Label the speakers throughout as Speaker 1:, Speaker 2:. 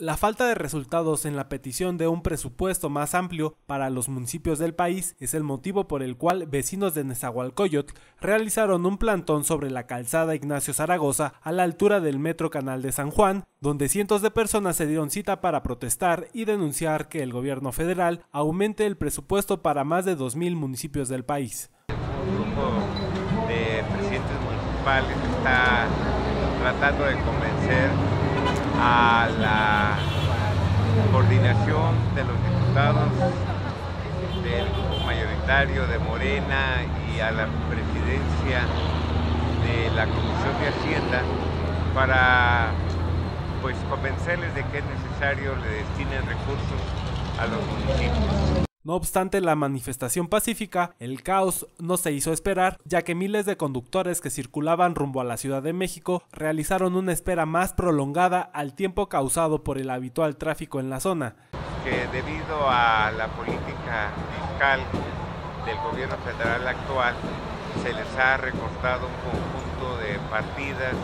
Speaker 1: La falta de resultados en la petición de un presupuesto más amplio para los municipios del país es el motivo por el cual vecinos de Nezahualcóyotl realizaron un plantón sobre la calzada Ignacio Zaragoza a la altura del Metro Canal de San Juan, donde cientos de personas se dieron cita para protestar y denunciar que el gobierno federal aumente el presupuesto para más de 2,000 municipios del país.
Speaker 2: Un grupo de presidentes municipales está tratando de convencer a la coordinación de los diputados del grupo mayoritario de Morena y a la presidencia de la Comisión de Hacienda para convencerles de que es necesario le destinen recursos a los municipios.
Speaker 1: No obstante la manifestación pacífica, el caos no se hizo esperar, ya que miles de conductores que circulaban rumbo a la Ciudad de México realizaron una espera más prolongada al tiempo causado por el habitual tráfico en la zona.
Speaker 2: Que debido a la política fiscal del gobierno federal actual, se les ha recortado un conjunto de partidas,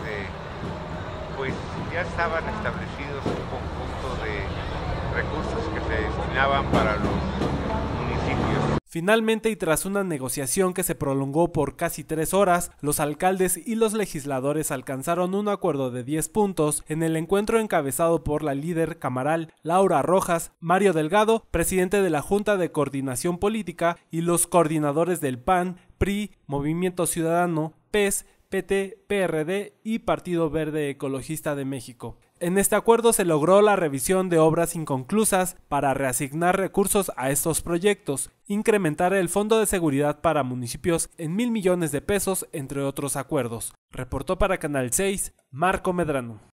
Speaker 2: ya estaban establecidos un conjunto de recursos que se destinaban para los municipios.
Speaker 1: Finalmente, y tras una negociación que se prolongó por casi 3 horas, los alcaldes y los legisladores alcanzaron un acuerdo de 10 puntos en el encuentro encabezado por la líder camaral Laura Rojas, Mario Delgado, presidente de la Junta de Coordinación Política, y los coordinadores del PAN, PRI, Movimiento Ciudadano, PES, PT, PRD y Partido Verde Ecologista de México. En este acuerdo se logró la revisión de obras inconclusas para reasignar recursos a estos proyectos, incrementar el Fondo de Seguridad para municipios en 1,000 millones de pesos, entre otros acuerdos. Reportó para Canal 6, Marco Medrano.